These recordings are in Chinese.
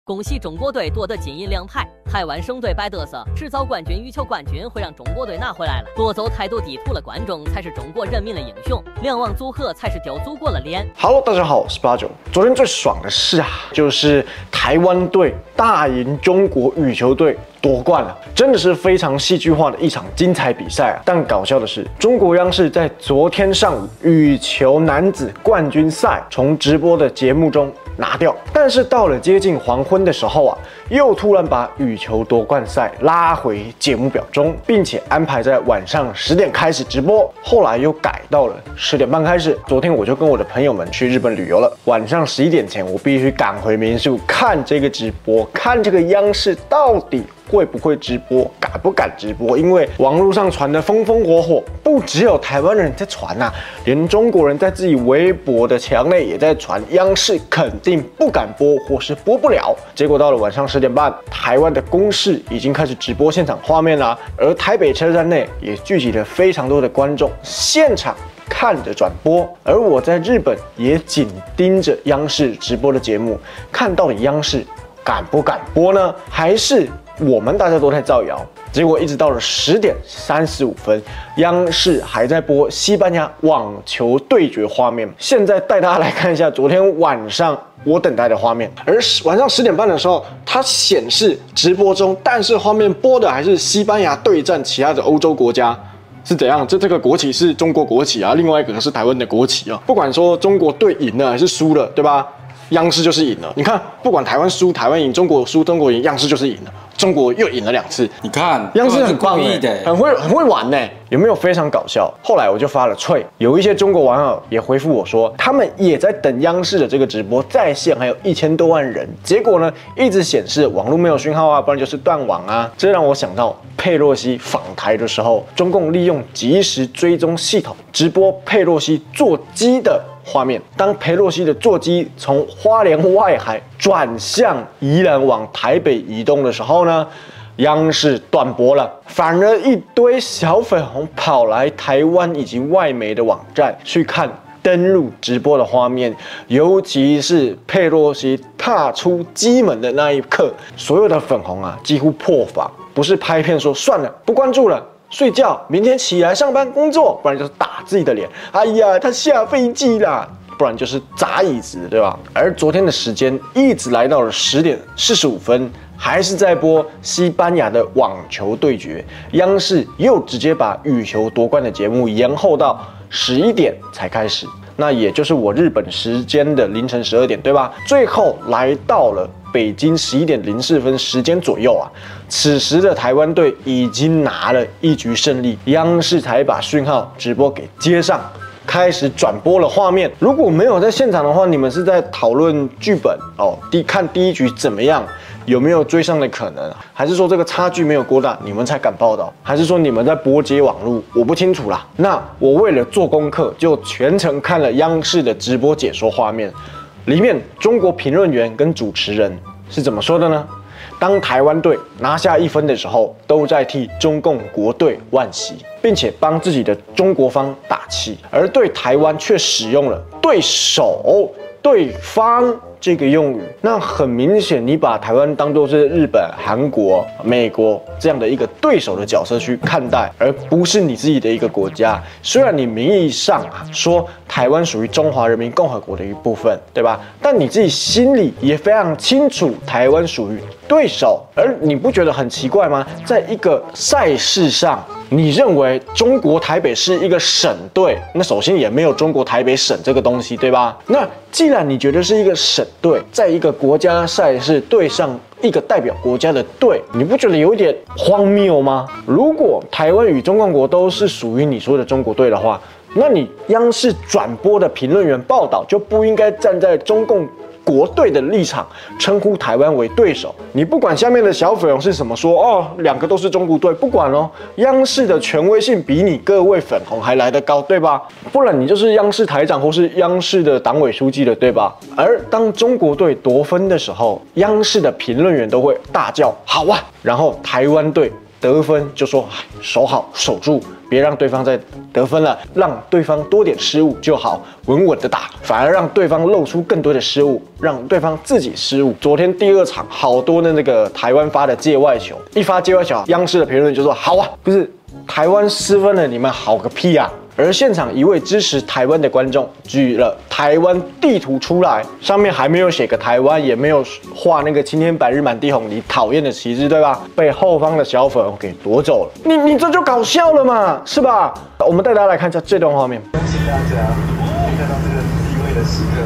恭喜中国队夺得金银2牌，台湾省队摆嘚瑟，制造冠军、羽球冠军会让中国队拿回来了。夺走态度地图的观众才是中国人民的英雄，两网组合才是丢祖国的脸。 Hello， 大家好，我是八九。昨天最爽的事啊，就是台湾队大赢中国羽球队夺冠了，真的是非常戏剧化的一场精彩比赛啊！但搞笑的是，中国央视在昨天上午羽球男子冠军赛从直播的节目中拿掉，但是到了接近黄昏的时候啊，又突然把羽球夺冠赛拉回节目表中，并且安排在晚上10点开始直播，后来又改到了10点半开始。昨天我就跟我的朋友们去日本旅游了，晚上11点前我必须赶回民宿看这个直播，看这个央视到底会不会直播，敢不敢直播？因为网络上传的风风火火，不只有台湾人在传啊，连中国人在自己微博的墙内也在传，央视肯定不敢播或是播不了。结果到了晚上10点半，台湾的公视已经开始直播现场画面啦，而台北车站内也聚集了非常多的观众，现场看着转播，而我在日本也紧盯着央视直播的节目，看到底央视敢不敢播呢？还是我们大家都在造谣？结果一直到了10点35分，央视还在播西班牙网球对决画面。现在带大家来看一下昨天晚上我等待的画面。而晚上10点半的时候，它显示直播中，但是画面播的还是西班牙对战其他的欧洲国家。是怎样？这个国旗是中国国旗啊，另外一个是台湾的国旗啊。不管说中国队赢了还是输了，对吧？央视就是赢了。你看，不管台湾输、台湾赢，中国输、中国赢，央视就是赢了。中国又赢了2次。 你看， 央视很棒很会玩呢。有没有非常搞笑？后来我就发了脆，有一些中国网友也回复我说，他们也在等央视的这个直播，在线还有1000多万人。结果呢，一直显示网络没有讯号啊，不然就是断网啊。这让我想到佩洛西访台的时候，中共利用即时追踪系统直播佩洛西座机的画面。当佩洛西的座机从花莲外海转向宜兰往台北移动的时候呢，央视断播了，反而一堆小粉红跑来台湾以及外媒的网站去看登录直播的画面，尤其是佩洛西踏出机门的那一刻，所有的粉红啊几乎破防，不是拍片说算了不关注了睡觉，明天起来上班工作，不然就是打自己的脸，哎呀他下飞机啦，不然就是砸椅子，对吧？而昨天的时间一直来到了10点45分，还是在播西班牙的网球对决，央视又直接把羽球夺冠的节目延后到11点才开始，那也就是我日本时间的凌晨12点，对吧？最后来到了北京11点04分时间左右啊，此时的台湾队已经拿了1局胜利，央视才把讯号直播给接上，开始转播了画面。如果没有在现场的话，你们是在讨论剧本哦，看第1局怎么样，有没有追上的可能，还是说这个差距没有过大，你们才敢报道，还是说你们在拨接网路？我不清楚啦。那我为了做功课，就全程看了央视的直播解说画面，里面中国评论员跟主持人是怎么说的呢？当台湾队拿下1分的时候，都在替中共国队惋惜，并且帮自己的中国方打气，而对台湾却使用了对手、对方这个用语。那很明显，你把台湾当作是日本、韩国、美国这样的一个对手的角色去看待，而不是你自己的一个国家。虽然你名义上说台湾属于中华人民共和国的一部分，对吧？但你自己心里也非常清楚，台湾属于对手。而你不觉得很奇怪吗？在一个赛事上，你认为中国台北是一个省队，那首先也没有中国台北省这个东西，对吧？那既然你觉得是一个省队，在一个国家赛事对上一个代表国家的队，你不觉得有点荒谬吗？如果台湾与中共国都是属于你说的中国队的话，那你央视转播的评论员报道就不应该站在中共国队的立场称呼台湾为对手。你不管下面的小粉红是什么说哦，2个都是中国队，不管哦，央视的权威性比你各位粉红还来得高，对吧？不然你就是央视台长或是央视的党委书记了，对吧？而当中国队夺分的时候，央视的评论员都会大叫好啊，然后台湾队得分就说守好守住， 别让对方再得分了，让对方多点失误就好，稳稳的打，反而让对方露出更多的失误，让对方自己失误。昨天第2场好多的那个台湾发的界外球，一发界外球，央视的评论就说好啊，不是台湾失分了，你们好个屁啊！而现场一位支持台湾的观众举了台湾地图出来，上面还没有写个台湾，也没有画那个青天白日满地红你讨厌的旗帜，对吧？被后方的小粉红给夺走了，你这就搞笑了嘛，是吧？我们带大家来看一下这段画面。 恭喜大家看到这个地位的时刻。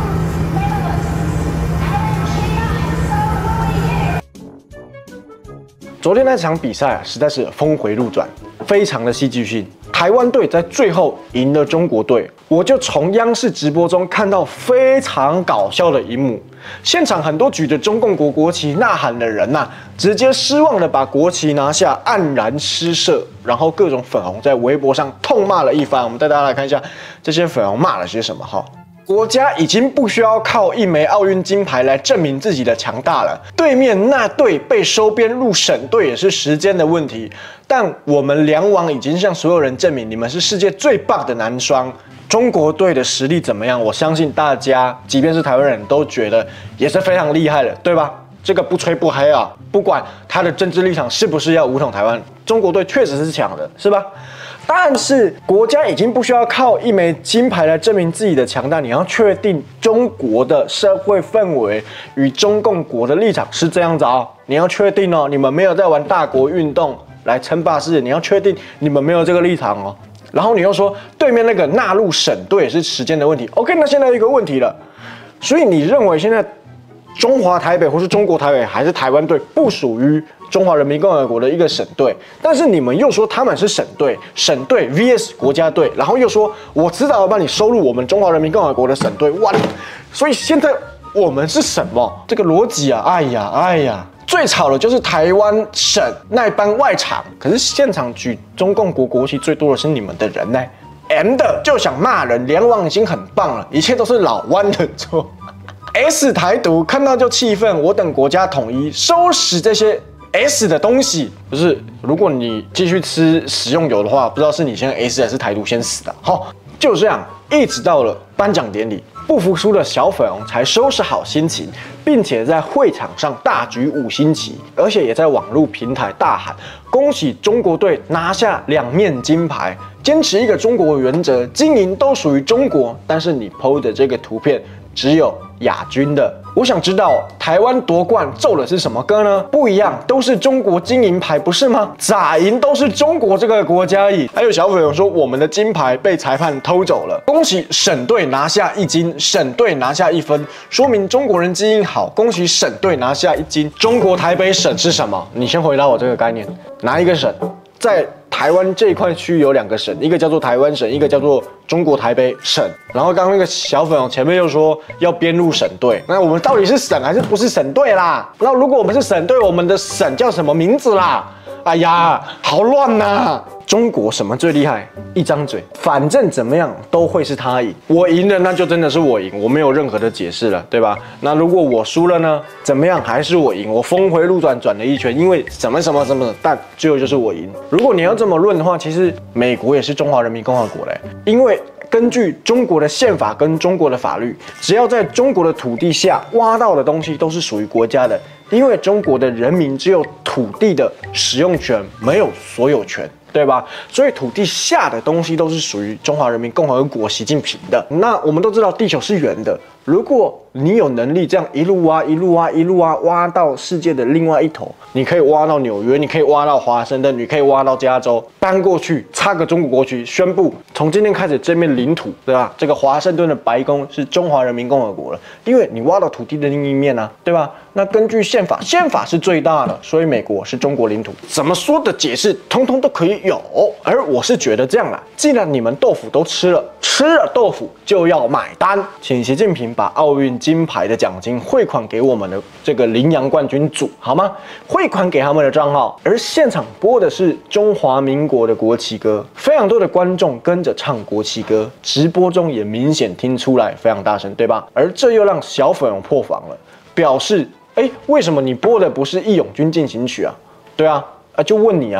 昨天那场比赛啊，实在是峰回路转，非常的戏剧性。台湾队在最后赢了中国队，我就从央视直播中看到非常搞笑的一幕。现场很多举着中共国旗呐喊的人呐，直接失望的把国旗拿下，黯然失色，然后各种粉红在微博上痛骂了一番。我们带大家来看一下这些粉红骂了些什么哈。国家已经不需要靠1枚奥运金牌来证明自己的强大了，对面那队被收编入省队也是时间的问题。但我们梁王已经向所有人证明，你们是世界最棒的男双。中国队的实力怎么样？我相信大家，即便是台湾人都觉得也是非常厉害的，对吧？这个不吹不黑啊，不管他的政治立场是不是要武统台湾，中国队确实是强的，是吧？但是国家已经不需要靠1枚金牌来证明自己的强大，你要确定中国的社会氛围与中共国的立场是这样子哦，你要确定哦，你们没有在玩大国运动来称霸世界，你要确定你们没有这个立场哦。然后你又说对面那个纳入省队也是时间的问题 ，OK， 那现在有一个问题了，所以你认为现在中华台北或是中国台北还是台湾队不属于中华人民共和国的一个省队，但是你们又说他们是省队，省队 vs 国家队，然后又说我迟早要把你收入我们中华人民共和国的省队，哇！所以现在我们是什么？这个逻辑啊，哎呀！最吵的就是台湾省那班外场，可是现场举中共国旗最多的是你们的人呢。M 的就想骂人，联网已经很棒了，一切都是老湾的错。S 台独看到就气愤，我等国家统一，收拾这些 S 的东西。不是，如果你继续吃食用油的话，不知道是你先 S 还是台独先死的。好，就这样，一直到了颁奖典礼，不服输的小粉红才收拾好心情，并且在会场上大举5星旗，而且也在网络平台大喊恭喜中国队拿下2面金牌，坚持一个中国原则，金银都属于中国。但是你 PO 的这个图片只有亚军的，我想知道台湾夺冠奏的是什么歌呢？不一样，都是中国金银牌，不是吗？咋赢都是中国这个国家赢。还有小粉友说我们的金牌被裁判偷走了，恭喜省队拿下1金，省队拿下1分，说明中国人基因好。恭喜省队拿下1金。中国台北省是什么？你先回答我这个概念，哪一个省？在台湾这一块区域有2个省，一个叫做台湾省，一个叫做中国台北省。然后刚刚那个小粉前面又说要编入省队，那我们到底是省还是不是省队啦？那如果我们是省队，我们的省叫什么名字啦？哎呀，好乱呐！中国什么最厉害？一张嘴，反正怎么样都会是他赢。我赢了，那就真的是我赢，我没有任何的解释了，对吧？那如果我输了呢？怎么样还是我赢？我峰回路转转了一圈，因为什么，但最后就是我赢。如果你要这么论的话，其实美国也是中华人民共和国嘞，因为根据中国的宪法跟中国的法律，只要在中国的土地下挖到的东西都是属于国家的，因为中国的人民只有土地的使用权，没有所有权。对吧？所以土地下的东西都是属于中华人民共和国习近平的。那我们都知道地球是圆的，如果你有能力这样一路挖到世界的另外一头，你可以挖到纽约，你可以挖到华盛顿，你可以挖到加州，搬过去插个中国国旗，宣布从今天开始这片领土，对吧？这个华盛顿的白宫是中华人民共和国了，因为你挖到土地的另一面啊，对吧？那根据宪法，宪法是最大的，所以美国是中国领土，怎么说的解释通通都可以有。而我是觉得这样啦，既然你们豆腐都吃了豆腐就要买单，请习近平把奥运金牌的奖金汇款给我们的这个羚羊冠军组，好吗？汇款给他们的账号。而现场播的是中华民国的国旗歌，非常多的观众跟着唱国旗歌，直播中也明显听出来非常大声，对吧？而这又让小粉红破防了，表示为什么你播的不是《义勇军进行曲》啊？对啊，就问你啊，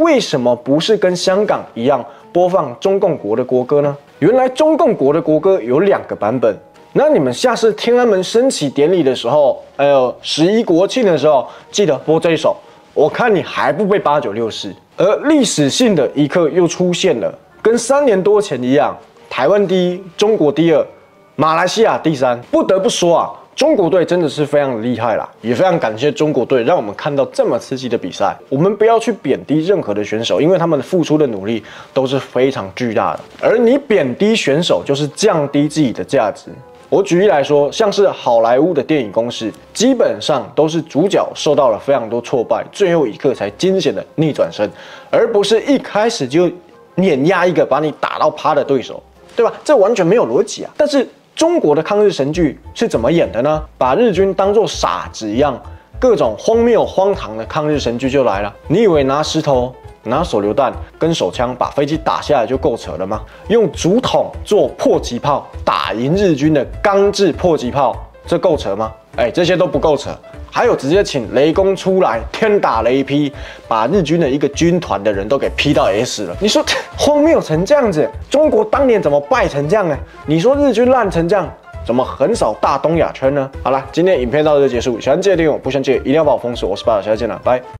为什么不是跟香港一样播放中共国的国歌呢？原来中共国的国歌有2个版本。那你们下次天安门升旗典礼的时候，还有11国庆的时候，记得播这一首。我看你还不被8964。而历史性的一刻又出现了，跟3年多前一样，台湾第1，中国第2，马来西亚第3。不得不说啊，中国队真的是非常的厉害啦，也非常感谢中国队让我们看到这么刺激的比赛。我们不要去贬低任何的选手，因为他们付出的努力都是非常巨大的。而你贬低选手，就是降低自己的价值。我举例来说，像是好莱坞的电影公式，基本上都是主角受到了非常多挫败，最后一刻才惊险的逆转身，而不是一开始就碾压一个把你打到趴的对手，对吧？这完全没有逻辑啊！但是中国的抗日神剧是怎么演的呢？把日军当作傻子一样，各种荒谬荒唐的抗日神剧就来了。你以为拿石头、拿手榴弹跟手枪把飞机打下来就够扯了吗？用竹筒做迫击炮打赢日军的钢制迫击炮，这够扯吗？这些都不够扯。还有直接请雷公出来天打雷劈，把日军的一个军团的人都给劈到 S 了。你说荒谬成这样子，中国当年怎么败成这样呢？你说日军烂成这样，怎么横扫大东亚圈呢？好了，今天影片到这就结束，喜欢记得订阅我，不喜欢记得一定要把我封锁。我是巴尔，下次见了，拜。